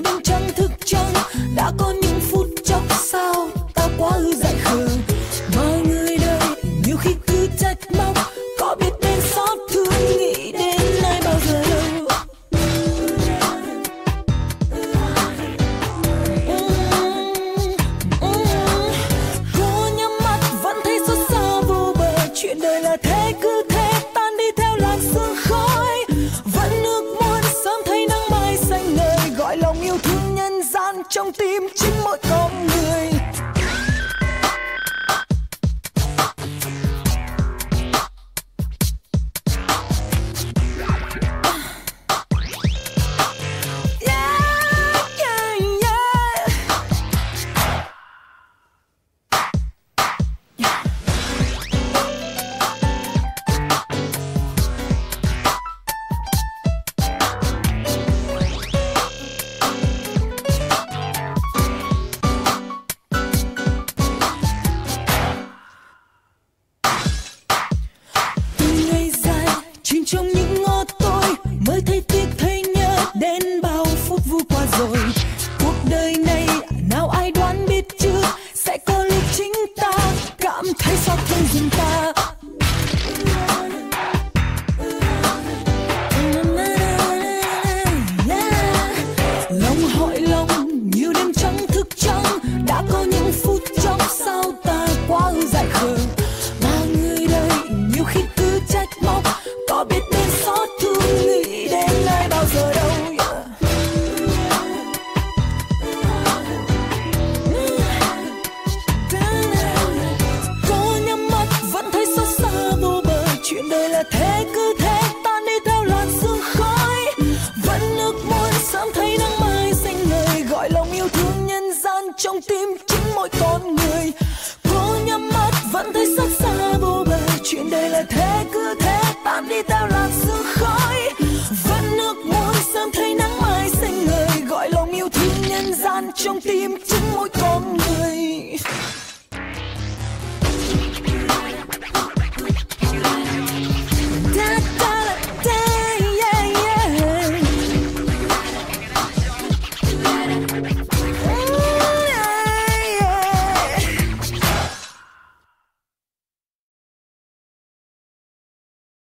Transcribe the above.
như đêm trăng thức trăng. Đã có những phút chốc sao ta quá dại khờ, mà người đời nhiều khi cứ trách móc, có biết đến xót thương nghĩ đến ai bao giờ đâu. Cô nhắm mắt vẫn thấy xót xa vô bờ, chuyện đời là thế cứ thế tan đi theo làn sương khói. Vẫn ước muốn sớm thấy nắng mai xanh ngời, gọi lòng yêu thương nhân gian trong tim chính mỗi con người. Trong những ngõ tối mới thấy tiếc thấy nhớ đến bao phút vui qua rồi. Cuộc đời này nào ai đoán biết chưa, sẽ có lúc chính ta cảm thấy xót thương riêng ta. Lòng hỏi lòng như đêm trăng thức trăng, đã có những phút chốc sao ta quá dại khờ, mà người đời nhiều khi cứ trách móc, có biết đến xót thương nghĩ đến ai bao giờ đâu. Cô nhắm mắt vẫn thấy xót xa vô bờ, chuyện đời là thế cứ thế tan đi theo làn sương khói. Vẫn ước muốn sớm thấy nắng mai xanh ngời, gọi lòng yêu thương nhân gian trong tim chính mỗi con người. Cô nhắm mắt vẫn thấy xót xa vô bờ, chuyện đời là thế cứ thế tan đi theo làn sương khói. Vẫn ước muốn sớm thấy nắng mai xanh ngời, gọi lòng yêu thương nhân gian trong tim